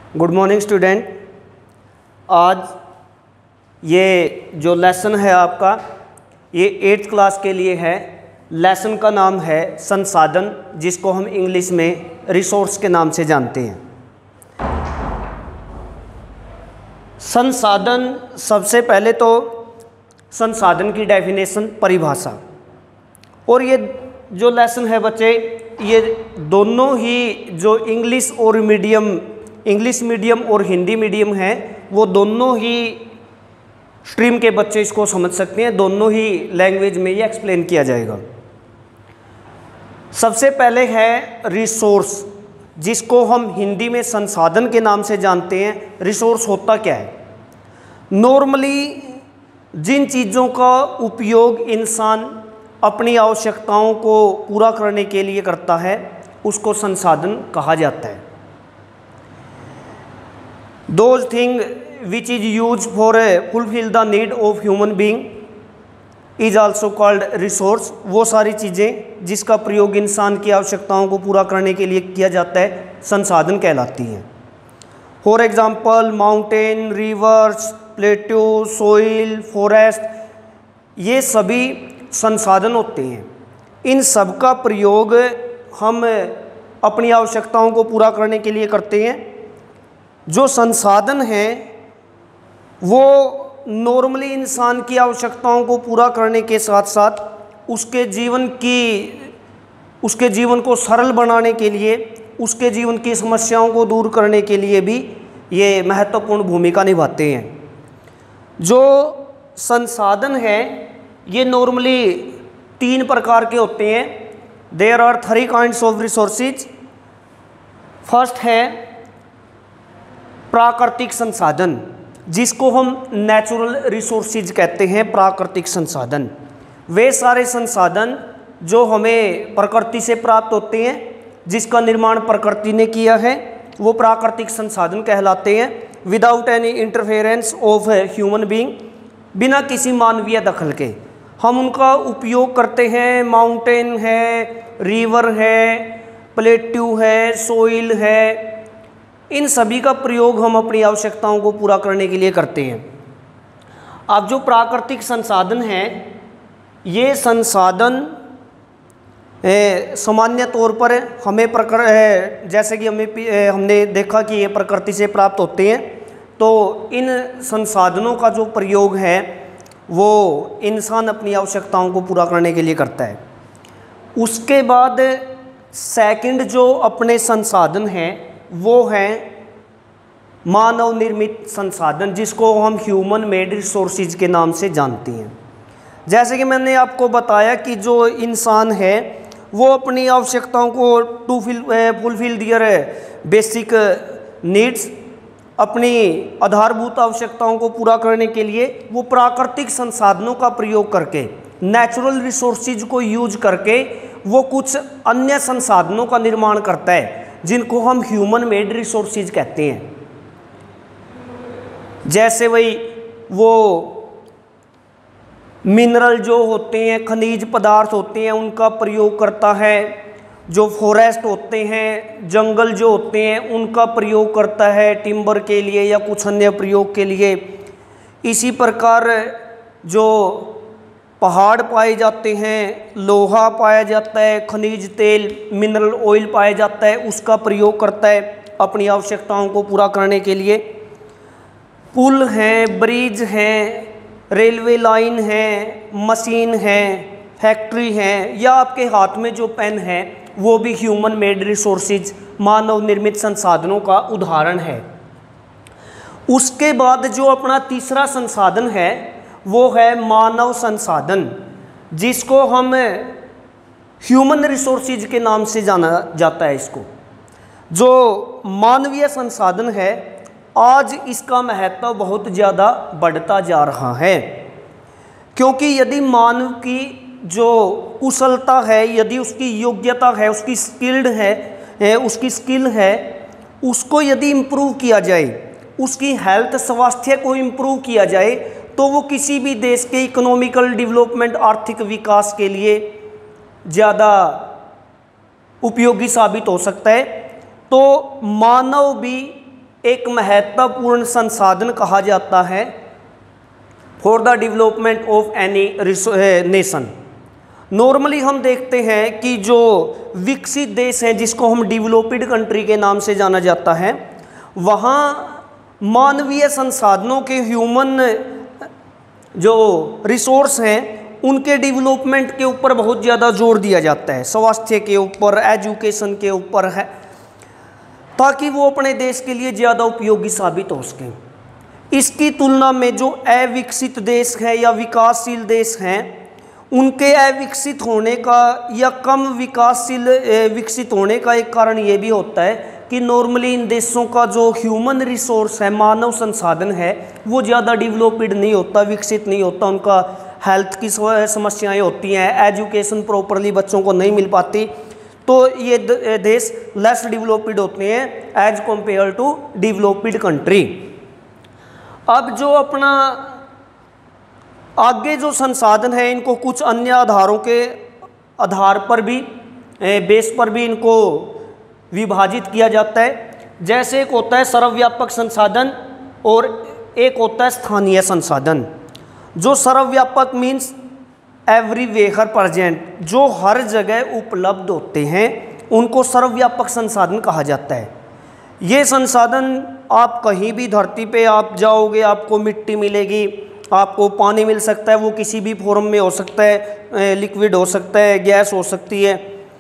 Good morning student. आज ये जो लेसन है आपका ये 8th क्लास के लिए है। लेसन का नाम है संसाधन, जिसको हम इंग्लिश में रिसोर्स के नाम से जानते हैं। संसाधन, सबसे पहले तो संसाधन की डेफिनेशन, परिभाषा। और ये जो लेसन है बच्चे, ये दोनों ही जो इंग्लिश मीडियम और हिंदी मीडियम है, वो दोनों ही स्ट्रीम के बच्चे इसको समझ सकते हैं। दोनों ही लैंग्वेज में ये एक्सप्लेन किया जाएगा। सबसे पहले है रिसोर्स, जिसको हम हिंदी में संसाधन के नाम से जानते हैं। रिसोर्स होता क्या है? नॉर्मली जिन चीज़ों का उपयोग इंसान अपनी आवश्यकताओं को पूरा करने के लिए करता है, उसको संसाधन कहा जाता है। Those things which is used for fulfill the need of human being is also called resource। वो सारी चीज़ें जिसका प्रयोग इंसान की आवश्यकताओं को पूरा करने के लिए किया जाता है, संसाधन कहलाती हैं। For example mountain, rivers, plateau, soil, forest, ये सभी संसाधन होते हैं। इन सब का प्रयोग हम अपनी आवश्यकताओं को पूरा करने के लिए करते हैं। जो संसाधन है वो नॉर्मली इंसान की आवश्यकताओं को पूरा करने के साथ साथ उसके जीवन को सरल बनाने के लिए, उसके जीवन की समस्याओं को दूर करने के लिए भी ये महत्वपूर्ण भूमिका निभाते हैं। जो संसाधन है ये नॉर्मली 3 प्रकार के होते हैं। There are 3 kinds of resources. First है प्राकृतिक संसाधन, जिसको हम नेचुरल रिसोर्सेज कहते हैं। प्राकृतिक संसाधन वे सारे संसाधन जो हमें प्रकृति से प्राप्त होते हैं, जिसका निर्माण प्रकृति ने किया है, वो प्राकृतिक संसाधन कहलाते हैं। Without any interference of human being, बिना किसी मानवीय दखल के हम उनका उपयोग करते हैं। माउंटेन है, रिवर है, प्लेट्यू है, सोइल है, इन सभी का प्रयोग हम अपनी आवश्यकताओं को पूरा करने के लिए करते हैं। अब जो प्राकृतिक संसाधन हैं, ये संसाधन सामान्य तौर पर हमें जैसे कि हमने देखा कि ये प्रकृति से प्राप्त होते हैं, तो इन संसाधनों का जो प्रयोग है वो इंसान अपनी आवश्यकताओं को पूरा करने के लिए करता है। उसके बाद सेकंड जो अपने संसाधन हैं वो हैं मानव निर्मित संसाधन, जिसको हम ह्यूमन मेड रिसोर्सेज के नाम से जानते हैं। जैसे कि मैंने आपको बताया कि जो इंसान है वो अपनी आवश्यकताओं को फुलफिल दियर बेसिक नीड्स, अपनी आधारभूत आवश्यकताओं को पूरा करने के लिए वो प्राकृतिक संसाधनों का प्रयोग करके, नेचुरल रिसोर्सेज को यूज करके वो कुछ अन्य संसाधनों का निर्माण करता है, जिनको हम ह्यूमन मेड रिसोर्सेज कहते हैं। जैसे वो मिनरल जो होते हैं, खनिज पदार्थ होते हैं, उनका प्रयोग करता है। जो फॉरेस्ट होते हैं, जंगल जो होते हैं, उनका प्रयोग करता है टिम्बर के लिए या कुछ अन्य प्रयोग के लिए। इसी प्रकार जो पहाड़ पाए जाते हैं, लोहा पाया जाता है, खनिज तेल, मिनरल ऑयल पाया जाता है, उसका प्रयोग करता है अपनी आवश्यकताओं को पूरा करने के लिए। पुल हैं, ब्रिज हैं, रेलवे लाइन है, मशीन है, फैक्ट्री है, या आपके हाथ में जो पेन है वो भी ह्यूमन मेड रिसोर्सेज, मानव निर्मित संसाधनों का उदाहरण है। उसके बाद जो अपना तीसरा संसाधन है वो है मानव संसाधन, जिसको हम ह्यूमन रिसोर्सेज के नाम से जाना जाता है। इसको जो मानवीय संसाधन है, आज इसका महत्व बहुत ज़्यादा बढ़ता जा रहा है, क्योंकि यदि मानव की जो कुशलता है, यदि उसकी योग्यता है, उसकी स्किल है, उसको यदि इम्प्रूव किया जाए, उसकी हेल्थ, स्वास्थ्य को इम्प्रूव किया जाए, तो वो किसी भी देश के इकोनॉमिकल डेवलपमेंट, आर्थिक विकास के लिए ज़्यादा उपयोगी साबित हो सकता है। तो मानव भी एक महत्वपूर्ण संसाधन कहा जाता है for the development of any nation. Normally हम देखते हैं कि जो विकसित देश हैं, जिसको हम डेवलप्ड कंट्री के नाम से जाना जाता है, वहाँ मानवीय संसाधनों के ह्यूमन जो रिसोर्स हैं उनके डेवलपमेंट के ऊपर बहुत ज़्यादा जोर दिया जाता है, स्वास्थ्य के ऊपर, एजुकेशन के ऊपर है, ताकि वो अपने देश के लिए ज़्यादा उपयोगी साबित हो सकें। इसकी तुलना में जो अविकसित देश है या विकासशील देश हैं, उनके अविकसित होने का या कम विकसित होने का एक कारण ये भी होता है कि नॉर्मली इन देशों का जो ह्यूमन रिसोर्स है, मानव संसाधन है, वो ज़्यादा डेवलप्ड नहीं होता, विकसित नहीं होता। उनका हेल्थ की समस्याएं होती हैं, एजुकेशन प्रॉपरली बच्चों को नहीं मिल पाती, तो ये देश लेस डेवलप्ड होते हैं as compare to developed country. अब जो अपना आगे जो संसाधन है, इनको कुछ अन्य आधारों के आधार पर भी, बेस पर भी इनको विभाजित किया जाता है। जैसे एक होता है सर्वव्यापक संसाधन और एक होता है स्थानीय संसाधन। जो सर्वव्यापक मीन्स एवरीवेयर प्रेजेंट, जो हर जगह उपलब्ध होते हैं, उनको सर्वव्यापक संसाधन कहा जाता है। ये संसाधन आप कहीं भी धरती पे आप जाओगे, आपको मिट्टी मिलेगी, आपको पानी मिल सकता है, वो किसी भी फॉर्म में हो सकता है, लिक्विड हो सकता है, गैस हो सकती है,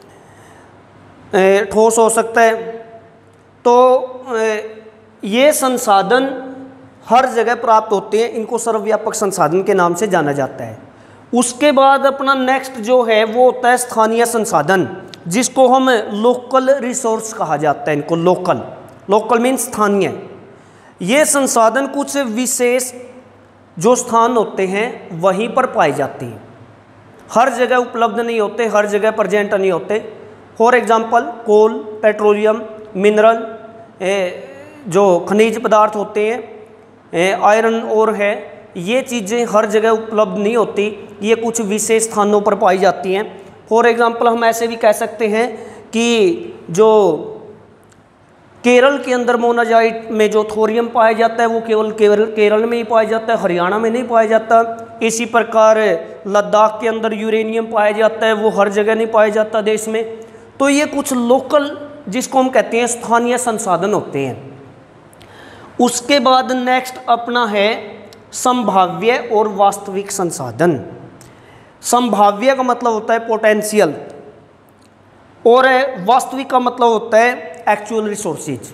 ठोस हो सकता है। तो ये संसाधन हर जगह प्राप्त होते हैं, इनको सर्वव्यापक संसाधन के नाम से जाना जाता है। उसके बाद अपना नेक्स्ट जो है वो होता है स्थानीय संसाधन, जिसको हम लोकल रिसोर्स कहा जाता है। इनको लोकल मीन्स स्थानीय। ये संसाधन कुछ विशेष जो स्थान होते हैं वहीं पर पाए जाते हैं, हर जगह उपलब्ध नहीं होते, हर जगह प्रेजेंट नहीं होते। For example coal, petroleum, mineral, जो खनिज पदार्थ होते हैं, आयरन ओर है, ये चीज़ें हर जगह उपलब्ध नहीं होती, ये कुछ विशेष स्थानों पर पाई जाती हैं। फॉर एग्जांपल हम ऐसे भी कह सकते हैं कि जो केरल के अंदर मोनाजाइट में जो थोरियम पाया जाता है वो केवल केरल में ही पाया जाता है, हरियाणा में नहीं पाया जाता। इसी प्रकार लद्दाख के अंदर यूरेनियम पाया जाता है, वो हर जगह नहीं पाया जाता देश में। तो ये कुछ लोकल, जिसको हम कहते हैं स्थानीय संसाधन होते हैं। उसके बाद नेक्स्ट अपना है संभाव्य और वास्तविक संसाधन। संभाव्य का मतलब होता है पोटेंशियल और वास्तविक का मतलब होता है एक्चुअल रिसोर्सेज।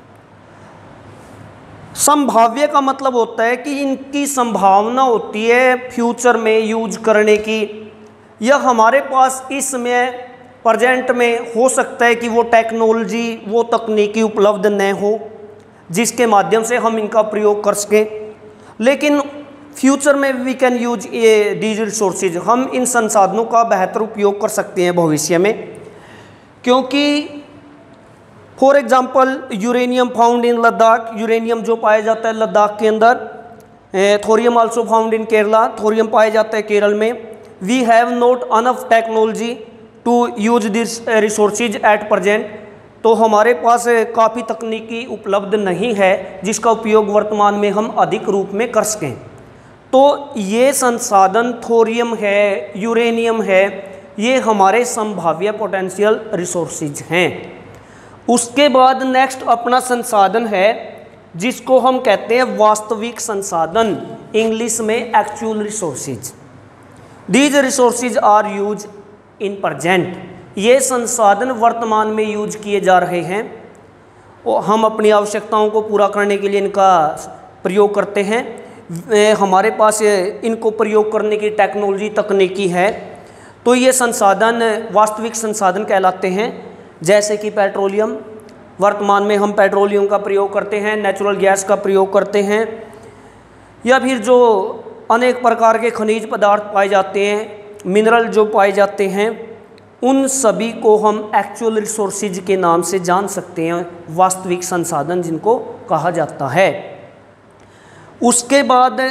संभाव्य का मतलब होता है कि इनकी संभावना होती है फ्यूचर में यूज करने की, या हमारे पास इसमें प्रेजेंट में हो सकता है कि वो टेक्नोलॉजी, वो तकनीकी उपलब्ध न हो जिसके माध्यम से हम इनका प्रयोग कर सकें, लेकिन फ्यूचर में वी कैन यूज ये दीज रिसोर्सेज, हम इन संसाधनों का बेहतर उपयोग कर सकते हैं भविष्य में। क्योंकि for example uranium found in Ladakh, uranium जो पाया जाता है लद्दाख के अंदर, thorium also found in Kerala, thorium पाया जाता है केरल में। We have not enough technology to use this resources at present, तो हमारे पास काफ़ी तकनीकी उपलब्ध नहीं है जिसका उपयोग वर्तमान में हम अधिक रूप में कर सकें। तो ये संसाधन थोरियम है, यूरेनियम है, ये हमारे संभाव्य पोटेंशियल रिसोर्सेज हैं। उसके बाद नेक्स्ट अपना संसाधन है जिसको हम कहते हैं वास्तविक संसाधन, इंग्लिश में actual resources. These resources are use in present, ये संसाधन वर्तमान में यूज किए जा रहे हैं और हम अपनी आवश्यकताओं को पूरा करने के लिए इनका प्रयोग करते हैं। हमारे पास इनको प्रयोग करने की टेक्नोलॉजी, तकनीकी है, तो ये संसाधन वास्तविक संसाधन कहलाते हैं। जैसे कि पेट्रोलियम, वर्तमान में हम पेट्रोलियम का प्रयोग करते हैं, नेचुरल गैस का प्रयोग करते हैं, या फिर जो अनेक प्रकार के खनिज पदार्थ पाए जाते हैं, मिनरल जो पाए जाते हैं, उन सभी को हम एक्चुअल रिसोर्सेज के नाम से जान सकते हैं, वास्तविक संसाधन जिनको कहा जाता है। उसके बाद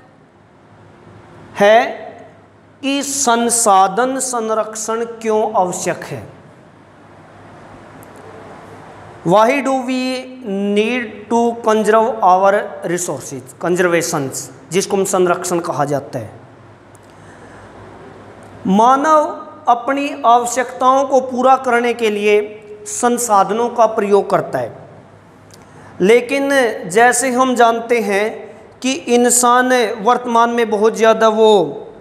है कि संसाधन संरक्षण क्यों आवश्यक है। Why do we need to conserve our resources, conservations, जिसको हम संरक्षण कहा जाता है। मानव अपनी आवश्यकताओं को पूरा करने के लिए संसाधनों का प्रयोग करता है, लेकिन जैसे हम जानते हैं कि इंसान वर्तमान में बहुत ज़्यादा वो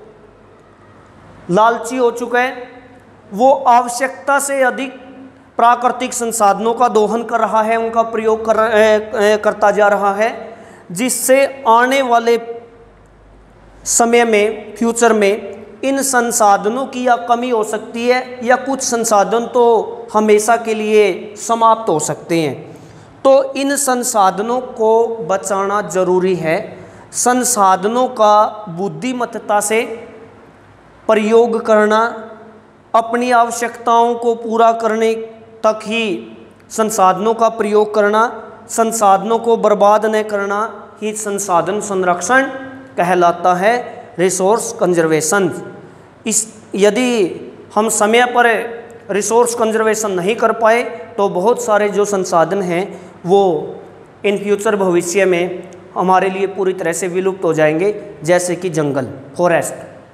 लालची हो चुका है, वो आवश्यकता से अधिक प्राकृतिक संसाधनों का दोहन कर रहा है, उनका प्रयोग करता जा रहा है, जिससे आने वाले समय में, फ्यूचर में इन संसाधनों की या कमी हो सकती है या कुछ संसाधन तो हमेशा के लिए समाप्त हो सकते हैं। तो इन संसाधनों को बचाना जरूरी है। संसाधनों का बुद्धिमत्ता से प्रयोग करना, अपनी आवश्यकताओं को पूरा करने तक ही संसाधनों का प्रयोग करना, संसाधनों को बर्बाद न करना ही संसाधन संरक्षण कहलाता है, रिसोर्स कंजर्वेशन। यदि हम समय पर रिसोर्स कंजर्वेशन नहीं कर पाए तो बहुत सारे जो संसाधन हैं वो इन फ्यूचर भविष्य में हमारे लिए पूरी तरह से विलुप्त हो जाएंगे, जैसे कि जंगल, फॉरेस्ट।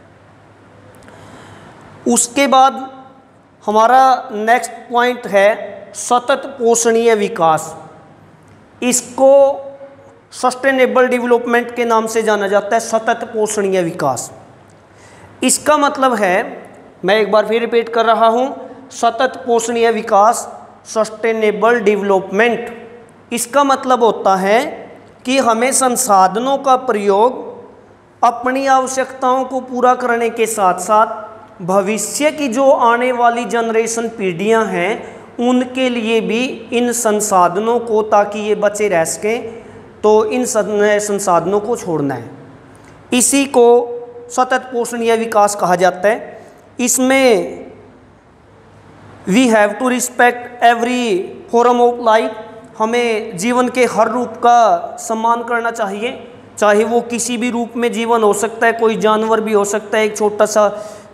उसके बाद हमारा नेक्स्ट पॉइंट है सतत पोषणीय विकास। इसको सस्टेनेबल डेवलपमेंट के नाम से जाना जाता है, सतत पोषणीय विकास। इसका मतलब है, मैं एक बार फिर रिपीट कर रहा हूँ, सतत पोषणीय विकास, सस्टेनेबल डेवलपमेंट। इसका मतलब होता है कि हमें संसाधनों का प्रयोग अपनी आवश्यकताओं को पूरा करने के साथ साथ भविष्य की जो आने वाली जनरेशन, पीढ़ियां हैं, उनके लिए भी इन संसाधनों को, ताकि ये बचे रह सकें, तो इन संसाधनों को छोड़ना है। इसी को सतत पोषणीय विकास कहा जाता है। इसमें we have to respect every form of life, हमें जीवन के हर रूप का सम्मान करना चाहिए, चाहे वो किसी भी रूप में जीवन हो सकता है, कोई जानवर भी हो सकता है, एक छोटा सा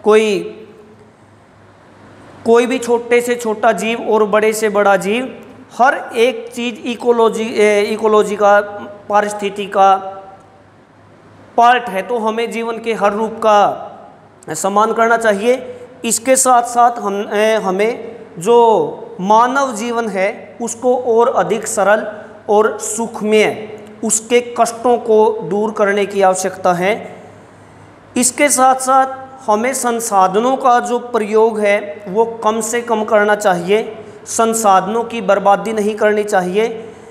कोई भी छोटे से छोटा जीव और बड़े से बड़ा जीव, हर एक चीज़ इकोलॉजी का, पारिस्थिति का पार्ट है, तो हमें जीवन के हर रूप का सम्मान करना चाहिए। इसके साथ साथ हमें जो मानव जीवन है उसको और अधिक सरल और सुखमय, उसके कष्टों को दूर करने की आवश्यकता है। इसके साथ साथ हमें संसाधनों का जो प्रयोग है वो कम से कम करना चाहिए, संसाधनों की बर्बादी नहीं करनी चाहिए।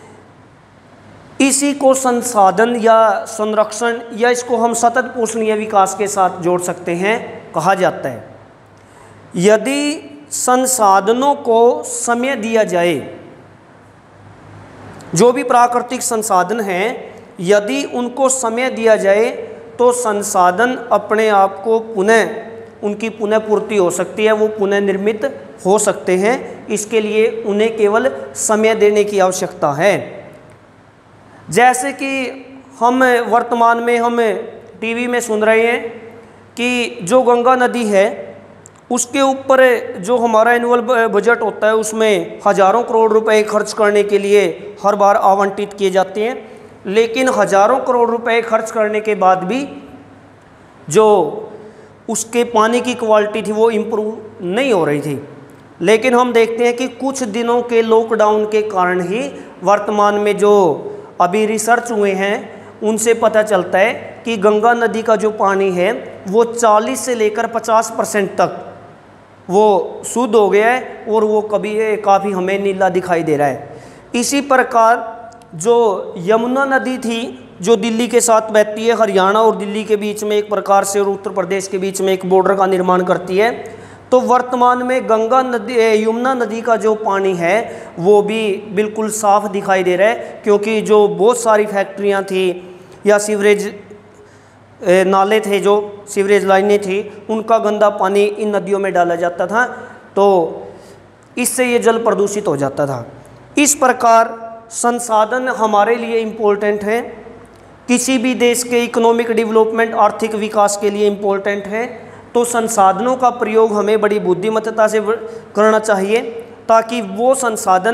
इसी को संसाधन या संरक्षण, या इसको हम सतत पोषणीय विकास के साथ जोड़ सकते हैं, कहा जाता है। यदि संसाधनों को समय दिया जाए, जो भी प्राकृतिक संसाधन हैं, यदि उनको समय दिया जाए तो संसाधन अपने आप को पुनः, उनकी पुनः पूर्ति हो सकती है, वो पुनः निर्मित हो सकते हैं। इसके लिए उन्हें केवल समय देने की आवश्यकता है। जैसे कि हम वर्तमान में टीवी में सुन रहे हैं कि जो गंगा नदी है उसके ऊपर जो हमारा एनुअल बजट होता है उसमें हज़ारों करोड़ रुपए खर्च करने के लिए हर बार आवंटित किए जाते हैं, लेकिन हज़ारों करोड़ रुपए खर्च करने के बाद भी जो उसके पानी की क्वालिटी थी वो इम्प्रूव नहीं हो रही थी। लेकिन हम देखते हैं कि कुछ दिनों के लॉकडाउन के कारण ही वर्तमान में जो अभी रिसर्च हुए हैं उनसे पता चलता है कि गंगा नदी का जो पानी है वो 40 से लेकर 50% तक वो शुद्ध हो गया है और वो काफ़ी हमें नीला दिखाई दे रहा है। इसी प्रकार जो यमुना नदी थी जो दिल्ली के साथ बहती है, हरियाणा और दिल्ली के बीच में एक प्रकार से, और उत्तर प्रदेश के बीच में एक बॉर्डर का निर्माण करती है, तो वर्तमान में यमुना नदी का जो पानी है वो भी बिल्कुल साफ दिखाई दे रहा है, क्योंकि जो बहुत सारी फैक्ट्रियां थी या सीवरेज नाले थे, जो सीवरेज लाइनें थी, उनका गंदा पानी इन नदियों में डाला जाता था, तो इससे ये जल प्रदूषित हो जाता था। इस प्रकार संसाधन हमारे लिए इम्पोर्टेंट है, किसी भी देश के इकोनॉमिक डेवलपमेंट, आर्थिक विकास के लिए इम्पोर्टेंट है। तो संसाधनों का प्रयोग हमें बड़ी बुद्धिमत्ता से करना चाहिए ताकि वो संसाधन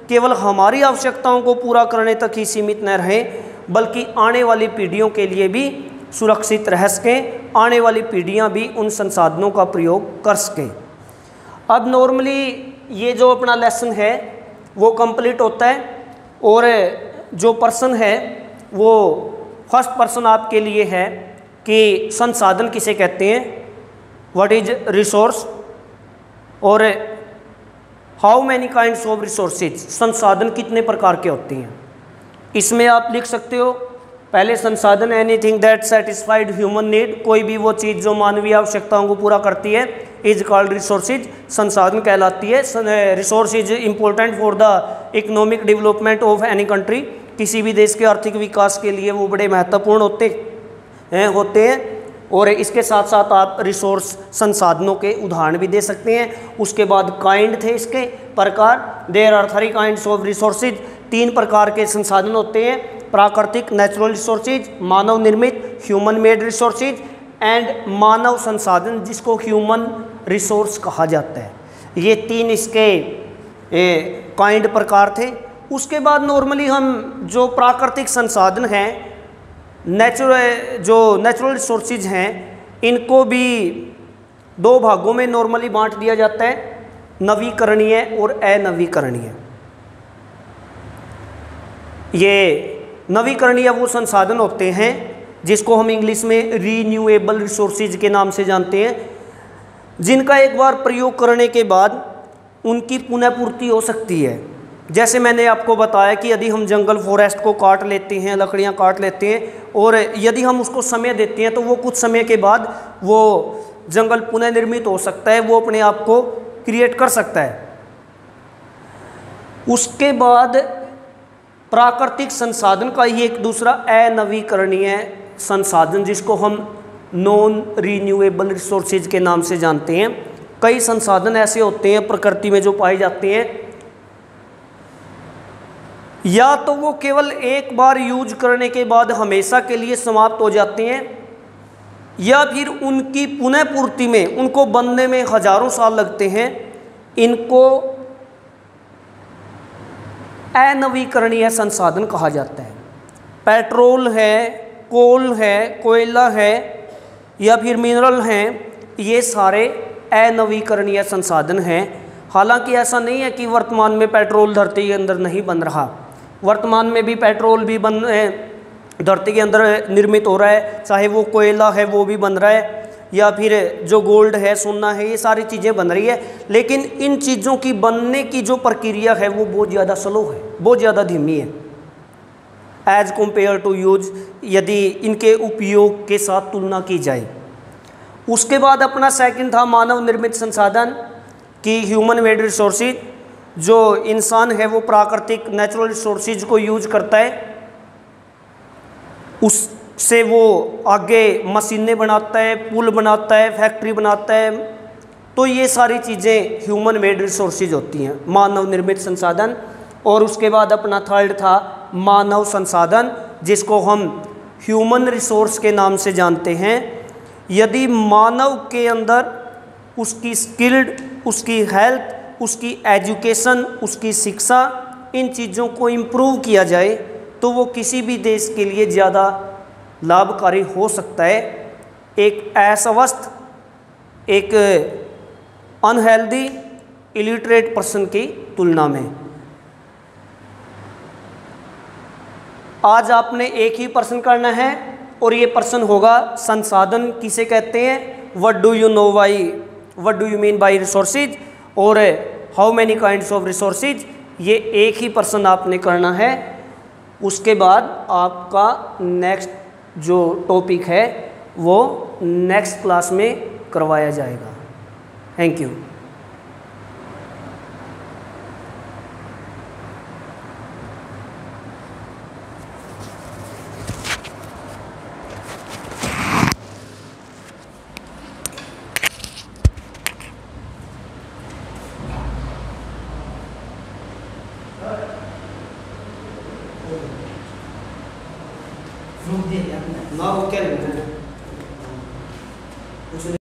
केवल हमारी आवश्यकताओं को पूरा करने तक ही सीमित न रहें, बल्कि आने वाली पीढ़ियों के लिए भी सुरक्षित रह सकें, आने वाली पीढ़ियां भी उन संसाधनों का प्रयोग कर सकें। अब नॉर्मली ये जो अपना लेसन है वो कंप्लीट होता है, और जो पर्सन है वो फर्स्ट पर्सन आपके लिए है कि संसाधन किसे कहते हैं, व्हाट इज रिसोर्स, और how many kinds of resources, संसाधन कितने प्रकार के होते हैं। इसमें आप लिख सकते हो पहले संसाधन anything that satisfied human need, कोई भी वो चीज़ जो मानवीय आवश्यकताओं को पूरा करती है, इज कॉल्ड रिसोर्सेज, संसाधन कहलाती है। Resource is important for the economic development of any country, किसी भी देश के आर्थिक विकास के लिए वो बड़े महत्वपूर्ण होते हैं। और इसके साथ साथ आप रिसोर्स संसाधनों के उदाहरण भी दे सकते हैं। उसके बाद काइंड थे इसके प्रकार, there are 3 kinds of resources, 3 प्रकार के संसाधन होते हैं, प्राकृतिक नेचुरल रिसोर्सेज, मानव निर्मित ह्यूमन मेड रिसोर्सेज, एंड मानव संसाधन जिसको ह्यूमन रिसोर्स कहा जाता है। ये 3 इसके काइंड प्रकार थे। उसके बाद नॉर्मली हम जो प्राकृतिक संसाधन हैं, नेचुरल रिसोर्सेज हैं, इनको भी 2 भागों में नॉर्मली बांट दिया जाता है, नवीकरणीय और अनवीकरणीय। ये नवीकरणीय वो संसाधन होते हैं जिसको हम इंग्लिश में रीन्यूएबल रिसोर्सेज के नाम से जानते हैं, जिनका एक बार प्रयोग करने के बाद उनकी पुनःपूर्ति हो सकती है। जैसे मैंने आपको बताया कि यदि हम जंगल फॉरेस्ट को काट लेते हैं, लकड़ियां काट लेते हैं, और यदि हम उसको समय देते हैं तो वो कुछ समय के बाद वो जंगल पुनर्निर्मित हो सकता है, वो अपने आप को क्रिएट कर सकता है। उसके बाद प्राकृतिक संसाधन का ही एक दूसरा अनवीकरणीय संसाधन जिसको हम नॉन रीन्यूएबल रिसोर्सेज के नाम से जानते हैं। कई संसाधन ऐसे होते हैं प्रकृति में जो पाए जाते हैं, या तो वो केवल एक बार यूज करने के बाद हमेशा के लिए समाप्त हो जाते हैं, या फिर उनकी पुनःपूर्ति में, उनको बनने में हजारों साल लगते हैं। इनको अनवीकरणीय संसाधन कहा जाता है। पेट्रोल है, कोल है, कोयला है, या फिर मिनरल हैं, ये सारे अनवीकरणीय संसाधन हैं। हालांकि ऐसा नहीं है कि वर्तमान में पेट्रोल धरती के अंदर नहीं बन रहा, वर्तमान में भी पेट्रोल भी धरती के अंदर निर्मित हो रहा है, चाहे वो कोयला है वो भी बन रहा है, या फिर जो गोल्ड है, सोना है, ये सारी चीज़ें बन रही है। लेकिन इन चीज़ों की बनने की जो प्रक्रिया है वो बहुत ज़्यादा स्लो है, बहुत ज़्यादा धीमी है एज कम्पेयर टू यूज, यदि इनके उपयोग के साथ तुलना की जाए। उसके बाद अपना सेकंड था मानव निर्मित संसाधन की ह्यूमन मेड रिसोर्सेज। जो इंसान है वो प्राकृतिक नेचुरल रिसोर्सेज को यूज करता है, उससे वो आगे मशीनें बनाता है, पुल बनाता है, फैक्ट्री बनाता है। तो ये सारी चीज़ें ह्यूमन मेड रिसोर्सेज होती हैं, मानव निर्मित संसाधन। और उसके बाद अपना थर्ड था मानव संसाधन, जिसको हम ह्यूमन रिसोर्स के नाम से जानते हैं। यदि मानव के अंदर उसकी स्किल्ड, उसकी हेल्थ, उसकी एजुकेशन, उसकी शिक्षा, इन चीज़ों को इम्प्रूव किया जाए तो वो किसी भी देश के लिए ज़्यादा लाभकारी हो सकता है, एक अस्वस्थ, एक अनहेल्दी, इलिटरेट पर्सन की तुलना में। आज आपने एक ही प्रश्न करना है, और ये प्रश्न होगा संसाधन किसे कहते हैं, what do you know by, what do you mean by resources, और how many kinds of resources. ये एक ही प्रश्न आपने करना है। उसके बाद आपका नेक्स्ट जो टॉपिक है वो नेक्स्ट क्लास में करवाया जाएगा। Thank you. ना वो क्या